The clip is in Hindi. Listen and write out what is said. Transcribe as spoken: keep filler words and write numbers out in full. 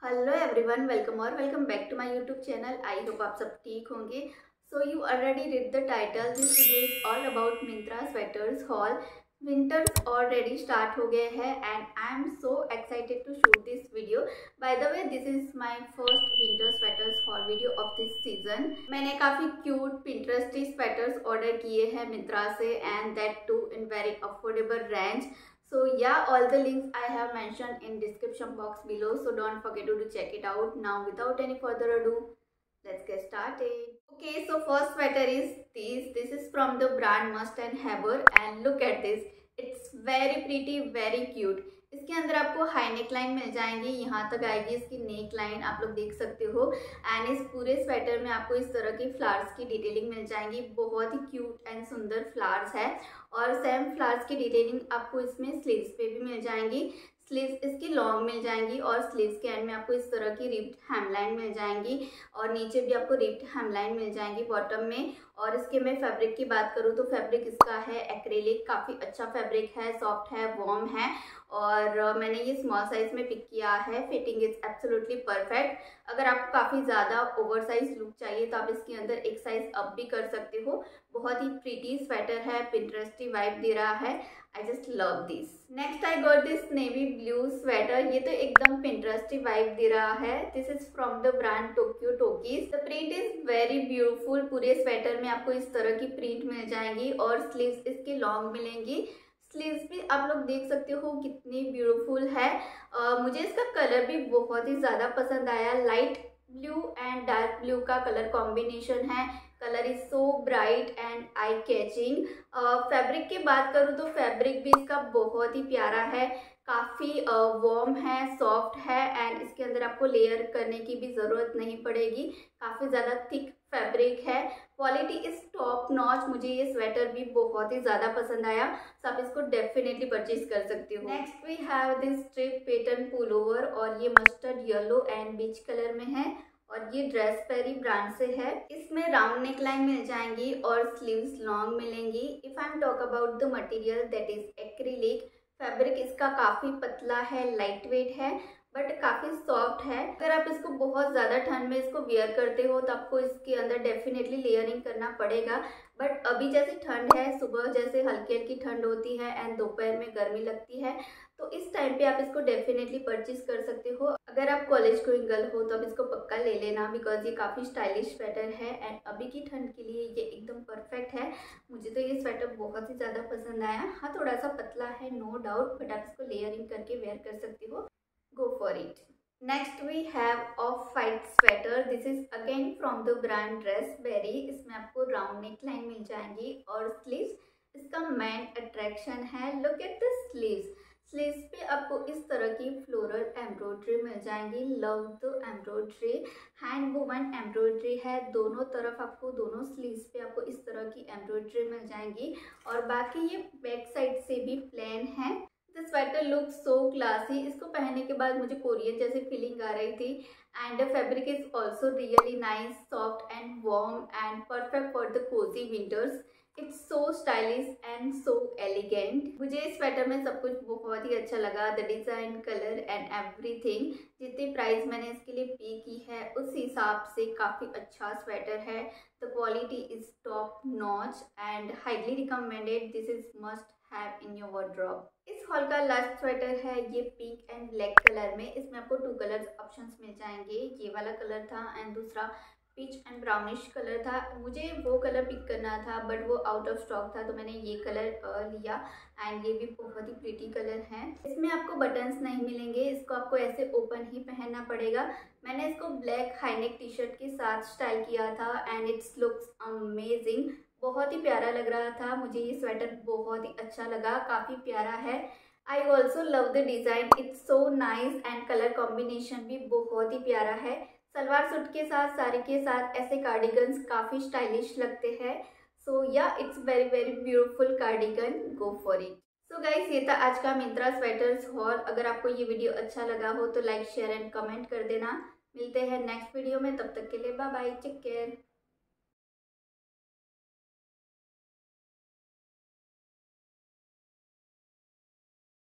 हेलो एवरीवन, वेलकम और welcome back to my YouTube channel. I hope आप सब ठीक होंगे। So you already read the title, this video is all about Myntra sweaters haul. Winters already start हो गए हैं and I am so excited to shoot this video. By the way, this is my first winter sweaters haul video of this season. मैंने काफ़ी क्यूट पिंटरेस्टी स्वेटर्स ऑर्डर किए हैं मिंत्रा से and that too in very affordable range. So yeah, all the links I have mentioned in description box below, so don't forget to check it out. Now without any further ado, let's get started. Okay, so first sweater is this. This is from the brand Must and Haber and look at this. It's very pretty, very cute. इसके अंदर आपको हाई नेक लाइन मिल जाएंगी, यहाँ तक आएगी इसकी नेक लाइन, आप लोग देख सकते हो। एंड इस पूरे स्वेटर में आपको इस तरह की फ्लावर्स की डिटेलिंग मिल जाएंगी। बहुत ही क्यूट एंड सुंदर फ्लावर्स है और सेम फ्लावर्स की डिटेलिंग आपको इसमें स्लीव्स पे भी मिल जाएंगी। स्लीव्स इसकी लॉन्ग मिल जाएंगी और स्लीव्स के एंड में आपको इस तरह की रिप्ड हेमलाइन मिल जाएंगी और नीचे भी आपको रिप्ड हेमलाइन मिल जाएंगी बॉटम में। और इसके मैं फैब्रिक की बात करूँ तो फैब्रिक इसका है एक्रेलिक, काफ़ी अच्छा फैब्रिक है, सॉफ्ट है, वार्म है और मैंने ये स्मॉल साइज में पिक किया है। Fitting is absolutely perfect. अगर आपको काफ़ी ज़्यादा ओवर साइज लुक चाहिए तो आप इसके अंदर एक साइज अप भी कर सकते हो। बहुत ही प्रीटी स्वेटर है, पिंटरेस्टी वाइब दे रहा है। I just love this. Next I got this navy blue sweater. ये तो एकदम पिंटरेस्टी वाइब दे रहा है। This is from the brand Tokyo Talkies. The print is very beautiful. पूरे स्वेटर में आपको इस तरह की प्रिंट मिल जाएंगी और स्लीव्स इसकी लॉन्ग मिलेंगी। स्लीव्स भी आप लोग देख सकते हो कितनी ब्यूटीफुल है। uh, मुझे इसका कलर भी बहुत ही ज़्यादा पसंद आया। Light blue and dark blue का कलर कॉम्बिनेशन है। Colour is so bright and eye catching. Fabric की बात करूँ तो फैब्रिक भी इसका बहुत ही प्यारा है, काफ़ी वार्म uh, है, सॉफ्ट है एंड इसके अंदर आपको लेयर करने की भी ज़रूरत नहीं पड़ेगी। काफ़ी ज़्यादा थिक फैब्रिक है। Quality is top notch. मुझे ये स्वेटर भी बहुत ही ज़्यादा पसंद आया, तो आप इसको डेफिनेटली परचेज कर सकते हो। Next we have this strip pattern pullover और ये mustard yellow and beige colour में है और ये ड्रेस पेरी ब्रांड से है। इसमें राउंड नेक लाइन मिल जाएंगी और स्लीव्स लॉन्ग मिलेंगी। If I am talk about the material, that is acrylic. Fabric इसका काफ़ी पतला है, लाइट वेट है बट काफ़ी सॉफ्ट है। अगर आप इसको बहुत ज़्यादा ठंड में इसको वेयर करते हो तो आपको इसके अंदर डेफिनेटली लेयरिंग करना पड़ेगा। बट अभी जैसे ठंड है, सुबह जैसे हल्की हल्की ठंड होती है एंड दोपहर में गर्मी लगती है, तो इस टाइम पे आप इसको डेफिनेटली परचेज कर सकते हो। अगर आप कॉलेज गोइंग गर्ल हो तो आप इसको पक्का ले लेना, बिकॉज ये काफ़ी स्टाइलिश स्वेटर है एंड अभी की ठंड के लिए ये एकदम परफेक्ट है। मुझे तो ये स्वेटर बहुत ही ज़्यादा पसंद आया। हाँ, थोड़ा सा पतला है नो डाउट, बट आप इसको लेयरिंग करके वेयर कर सकते हो। Go for it. Next we have off-white sweater. This is again from the brand Dressberry. इसमें आपको राउंड नेक लाइन मिल जाएंगी और स्लीव्स इसका मेन अट्रैक्शन है। Look at the sleeves. Sleeves पे आपको इस तरह की फ्लोरल एम्ब्रॉयडरी मिल जाएंगी। Love the embroidery. Hand woven embroidery है दोनों तरफ, आपको दोनों स्लीव्स पे आपको इस तरह की एम्ब्रॉयडरी मिल जाएंगी और बाकी ये बैक साइड से भी प्लेन है। This sweater look so classy. इसको पहनने के बाद मुझे कोरियन जैसी फीलिंग आ रही थी and fabric is also really nice, soft and warm and perfect for the cosy winters. It's so stylish and so elegant. मुझे इस स्वेटर में सब कुछ बहुत ही अच्छा लगा, the design, colour and everything. जितनी प्राइस मैंने इसके लिए पे की है उस हिसाब से काफ़ी अच्छा स्वेटर है। The quality is top notch and highly recommended. This is must have in your wardrobe. इस हॉल का लास्ट स्वेटर है ये पिंक एंड ब्लैक कलर में। इसमें आपको टू कलर्स ऑप्शंस मिल जाएंगे। ये वाला कलर था एंड दूसरा पीच एंड ब्राउनिश कलर था। मुझे वो कलर पिक करना था बट वो आउट ऑफ स्टॉक था, तो मैंने ये कलर लिया एंड ये भी बहुत ही प्रीटी कलर है। इसमें आपको बटन्स नहीं मिलेंगे, इसको आपको ऐसे ओपन ही पहनना पड़ेगा। मैंने इसको ब्लैक हाईनेक टी शर्ट के साथ स्टाइल किया था एंड इट्स लुक्स अमेजिंग। बहुत ही प्यारा लग रहा था। मुझे ये स्वेटर बहुत ही अच्छा लगा, काफ़ी प्यारा है। I also love the design, it's so nice and colour combination भी बहुत ही प्यारा है। सलवार सूट के साथ, साड़ी के साथ ऐसे कार्डिगन्स काफ़ी स्टाइलिश लगते हैं। So yeah it's very very beautiful cardigan, go for it. So guys, ये था आज का मिंत्रा स्वेटर्स हॉल। अगर आपको ये वीडियो अच्छा लगा हो तो लाइक, शेयर एंड कमेंट कर देना। मिलते हैं नेक्स्ट वीडियो में, तब तक के लिए बाय बाय, टेक केयर।